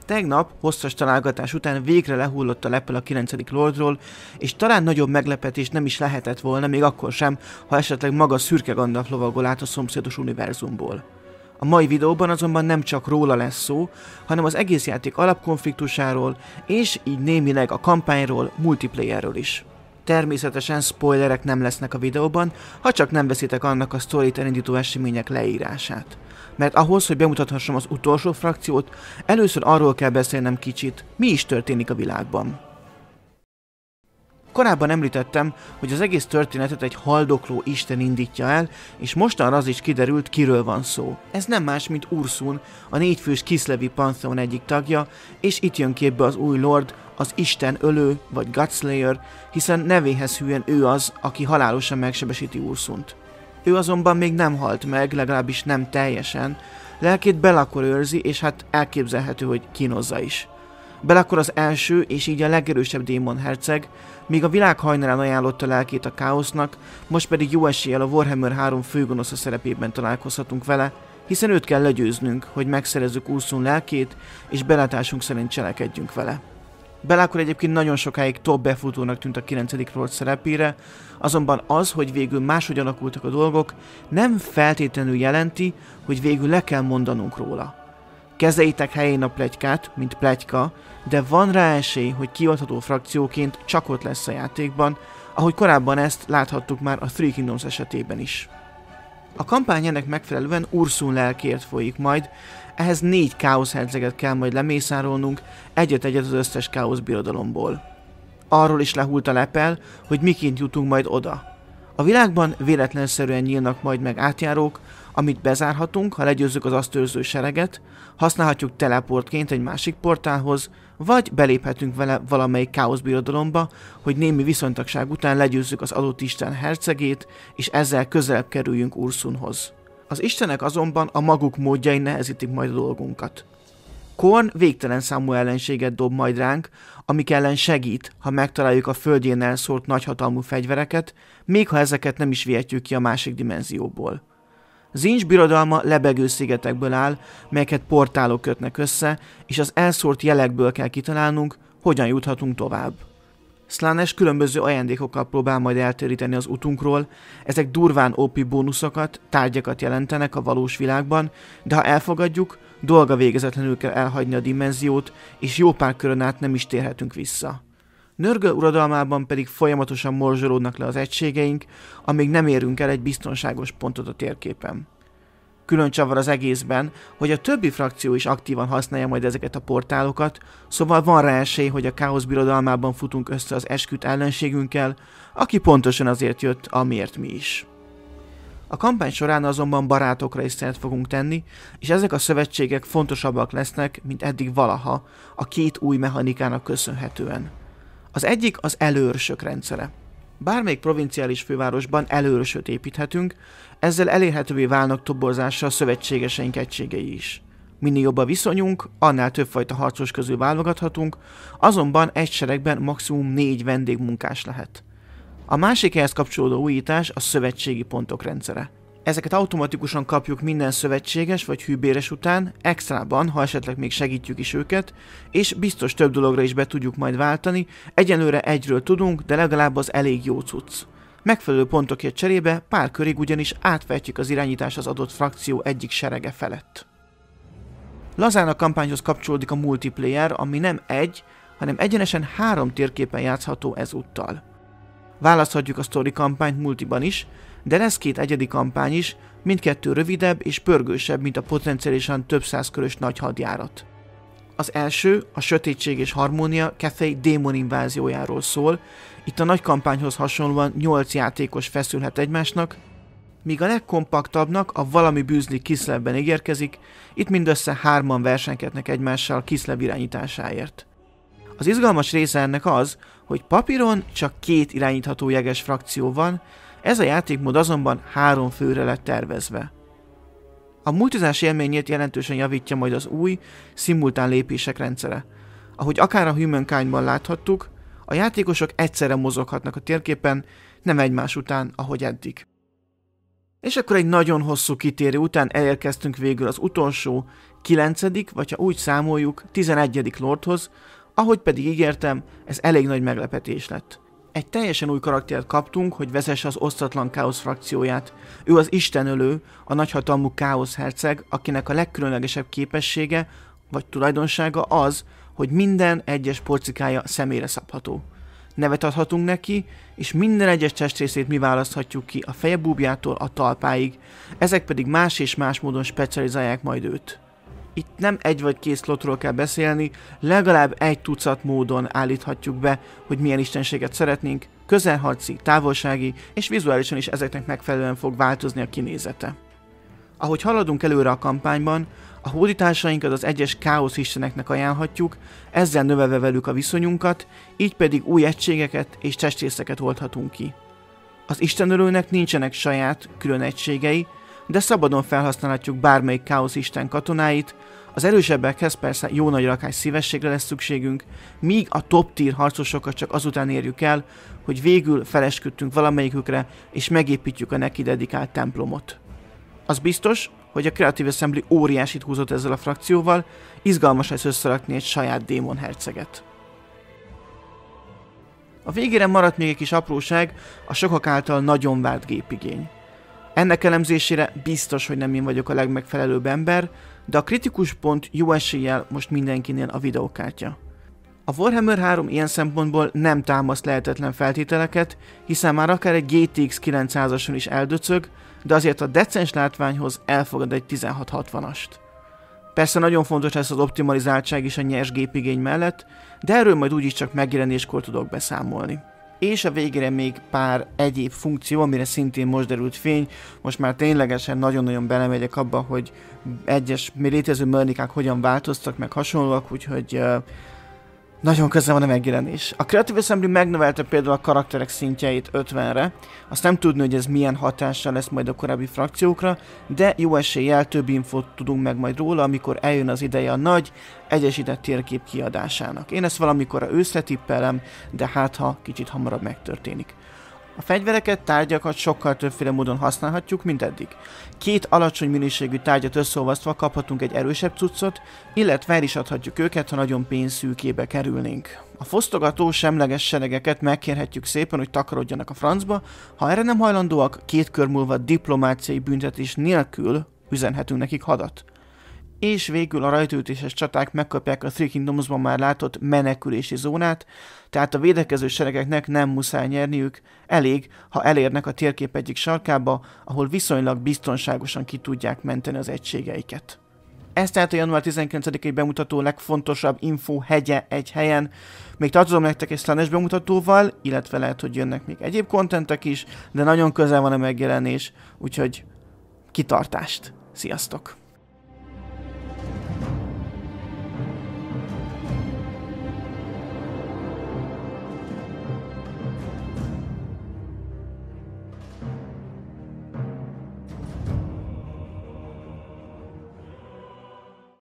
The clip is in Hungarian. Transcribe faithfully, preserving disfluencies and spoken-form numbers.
Tegnap hosszas találgatás után végre lehullott a lepel a kilencedik lordról, és talán nagyobb meglepetés nem is lehetett volna, még akkor sem, ha esetleg maga szürke Gandalf lovagol át a szomszédos univerzumból. A mai videóban azonban nem csak róla lesz szó, hanem az egész játék alapkonfliktusáról, és így némileg a kampányról, multiplayerről is. Természetesen spoilerek nem lesznek a videóban, ha csak nem veszitek annak a sztorit elindító események leírását. Mert ahhoz, hogy bemutathassam az utolsó frakciót, először arról kell beszélnem kicsit, mi is történik a világban. Korábban említettem, hogy az egész történetet egy haldokló isten indítja el, és mostanra az is kiderült, kiről van szó. Ez nem más, mint Ursun, a négyfős Kislevi Pantheon egyik tagja, és itt jön képbe az új lord, az Isten ölő, vagy Godslayer, hiszen nevéhez hűen ő az, aki halálosan megsebesíti Ursunt. Ő azonban még nem halt meg, legalábbis nem teljesen, lelkét Be'lakor őrzi, és hát elképzelhető, hogy kínozza is. Be'lakor az első, és így a legerősebb démon herceg, míg a világ hajnalán ajánlotta lelkét a káosznak, most pedig jó eséllyel a Warhammer három főgonosza szerepében találkozhatunk vele, hiszen őt kell legyőznünk, hogy megszerezzük Ursun lelkét, és belátásunk szerint cselekedjünk vele. Be'lakor egyébként nagyon sokáig top befutónak tűnt a kilencedik lord szerepére, azonban az, hogy végül máshogy alakultak a dolgok, nem feltétlenül jelenti, hogy végül le kell mondanunk róla. Kezeljétek helyén a pletykát, mint pletyka, de van rá esély, hogy kioldható frakcióként csak ott lesz a játékban, ahogy korábban ezt láthattuk már a Three Kingdoms esetében is. A kampány ennek megfelelően Ursun lelkéért folyik majd, ehhez négy káosz herceget kell majd lemészárolnunk, egyet-egyet az összes káosz birodalomból. Arról is lehult a lepel, hogy miként jutunk majd oda. A világban véletlenszerűen nyílnak majd meg átjárók, amit bezárhatunk, ha legyőzzük az azt őrző sereget, használhatjuk teleportként egy másik portálhoz, vagy beléphetünk vele valamelyik káosz birodalomba, hogy némi viszontagság után legyőzzük az adott isten hercegét, és ezzel közelebb kerüljünk Ursunhoz. Az istenek azonban a maguk módjai nehezítik majd a dolgunkat. Khorne végtelen számú ellenséget dob majd ránk, amik ellen segít, ha megtaláljuk a földjén elszórt nagyhatalmú fegyvereket, még ha ezeket nem is vihetjük ki a másik dimenzióból. Tzeentch birodalma lebegő szigetekből áll, melyeket portálok kötnek össze, és az elszórt jelekből kell kitalálnunk, hogyan juthatunk tovább. Slaanesh különböző ajándékokkal próbál majd eltéríteni az utunkról, ezek durván ó pé bónuszokat, tárgyakat jelentenek a valós világban, de ha elfogadjuk, dolga végezetlenül kell elhagyni a dimenziót, és jó pár körön át nem is térhetünk vissza. Nörgöl uradalmában pedig folyamatosan morzsolódnak le az egységeink, amíg nem érünk el egy biztonságos pontot a térképen. Külön csavar az egészben, hogy a többi frakció is aktívan használja majd ezeket a portálokat, szóval van rá esély, hogy a káosz birodalmában futunk össze az esküdt ellenségünkkel, aki pontosan azért jött, amiért mi is. A kampány során azonban barátokra is szert fogunk tenni, és ezek a szövetségek fontosabbak lesznek, mint eddig valaha, a két új mechanikának köszönhetően. Az egyik az előőrsök rendszere. Bármelyik provinciális fővárosban előőrsöt építhetünk, ezzel elérhetővé válnak toborzással szövetségeseink egységei is. Minél jobb a viszonyunk, annál többfajta harcos közül válogathatunk, azonban egy seregben maximum négy vendégmunkás lehet. A másik ehhez kapcsolódó újítás a szövetségi pontok rendszere. Ezeket automatikusan kapjuk minden szövetséges vagy hűbéres után, extrában, ha esetleg még segítjük is őket, és biztos több dologra is be tudjuk majd váltani, egyenlőre egyről tudunk, de legalább az elég jó cucc. Megfelelő pontokért cserébe pár körig ugyanis átvehetjük az irányítás az adott frakció egyik serege felett. Lazán a kampányhoz kapcsolódik a multiplayer, ami nem egy, hanem egyenesen három térképen játszható ezúttal. Választhatjuk a story kampányt multiban is, de lesz két egyedi kampány is, mindkettő rövidebb és pörgősebb, mint a potenciálisan több száz körös nagy hadjárat. Az első, a Sötétség és Harmónia Cathay démon inváziójáról szól, itt a nagy kampányhoz hasonlóan nyolc játékos feszülhet egymásnak, míg a legkompaktabbnak a Valami bűzlik Kislevben ígérkezik, itt mindössze hárman versenkednek egymással Kislev irányításáért. Az izgalmas része ennek az, hogy papíron csak két irányítható jeges frakció van, ez a játékmód azonban három főre lett tervezve. A multizás élményét jelentősen javítja majd az új, szimultán lépések rendszere. Ahogy akár a Humankindban láthattuk, a játékosok egyszerre mozoghatnak a térképen, nem egymás után, ahogy eddig. És akkor egy nagyon hosszú kitérő után elérkeztünk végül az utolsó, kilencedik vagy ha úgy számoljuk, tizenegyedik lordhoz, ahogy pedig ígértem, ez elég nagy meglepetés lett. Egy teljesen új karaktert kaptunk, hogy vezesse az osztatlan káosz frakcióját. Ő az istenölő, a nagyhatalmú káosz herceg, akinek a legkülönlegesebb képessége vagy tulajdonsága az, hogy minden egyes porcikája személyre szabható. Nevet adhatunk neki, és minden egyes testrészét mi választhatjuk ki a feje búbjától a talpáig, ezek pedig más és más módon specializálják majd őt. Itt nem egy vagy két slotról kell beszélni, legalább egy tucat módon állíthatjuk be, hogy milyen istenséget szeretnénk, közelharci, távolsági és vizuálisan is ezeknek megfelelően fog változni a kinézete. Ahogy haladunk előre a kampányban, a hódításainkat az egyes káosz isteneknek ajánlhatjuk, ezzel növelve velük a viszonyunkat, így pedig új egységeket és testrészeket oldhatunk ki. Az istenölőnek nincsenek saját, külön egységei, de szabadon felhasználhatjuk bármelyik káosz isten katonáit, az erősebbekhez persze jó nagy rakás szívességre lesz szükségünk, míg a top tier harcosokat csak azután érjük el, hogy végül felesküdtünk valamelyikükre és megépítjük a neki dedikált templomot. Az biztos, hogy a Creative Assembly óriásit húzott ezzel a frakcióval, izgalmas lesz összerakni egy saját démon herceget. A végére maradt még egy kis apróság, a sokak által nagyon várt gépigény. Ennek elemzésére biztos, hogy nem én vagyok a legmegfelelőbb ember, de a kritikus pont jó eséllyel most mindenkinél a videókártya. A Warhammer három ilyen szempontból nem támaszt lehetetlen feltételeket, hiszen már akár egy G T X kilencszázason is eldöcög, de azért a decens látványhoz elfogad egy tizenhat hatvanast. Persze nagyon fontos lesz az optimalizáltság is a nyers gépigény mellett, de erről majd úgyis csak megjelenéskor tudok beszámolni. És a végére még pár egyéb funkció, amire szintén most derült fény, most már ténylegesen nagyon-nagyon belemegyek abba, hogy egyes létező mechanikák hogyan változtak, meg hasonlóak, úgyhogy uh, nagyon közel van a megjelenés. A Creative Assembly megnövelte például a karakterek szintjeit ötvenre, azt nem tudni, hogy ez milyen hatással lesz majd a korábbi frakciókra, de jó eséllyel több infót tudunk meg majd róla, amikor eljön az ideje a nagy, egyesített térkép kiadásának. Én ezt valamikor őszre tippelem, de hát ha kicsit hamarabb megtörténik. A fegyvereket, tárgyakat sokkal többféle módon használhatjuk, mint eddig. Két alacsony minőségű tárgyat összeolvasztva kaphatunk egy erősebb cuccot, illetve el is adhatjuk őket, ha nagyon pénzszűkébe kerülnénk. A fosztogató semleges seregeket megkérhetjük szépen, hogy takarodjanak a francba, ha erre nem hajlandóak, két kör múlva diplomáciai büntetés nélkül üzenhetünk nekik hadat. És végül a rajtaütéses csaták megkapják a Three Kingdomsban már látott menekülési zónát, tehát a védekező seregeknek nem muszáj nyerniük, elég, ha elérnek a térkép egyik sarkába, ahol viszonylag biztonságosan ki tudják menteni az egységeiket. Ez tehát a január tizenkilencedikei bemutató legfontosabb info hegye egy helyen. Még tartozom nektek egy Slanesh bemutatóval, illetve lehet, hogy jönnek még egyéb kontentek is, de nagyon közel van a megjelenés, úgyhogy kitartást! Sziasztok!